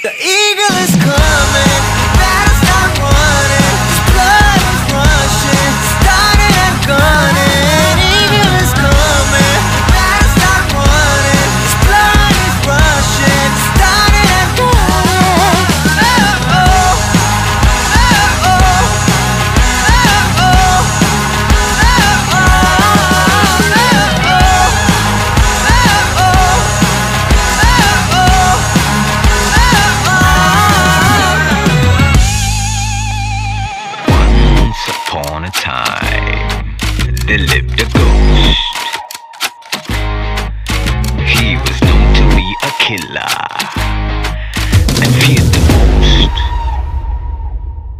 The eagle is coming, better start running. His blood is rushing, starting and gunning. Eagle is coming, better start running. His blood is rushing, starting and gunning. Oh, oh, oh, oh, oh, oh, Once upon a time, there lived a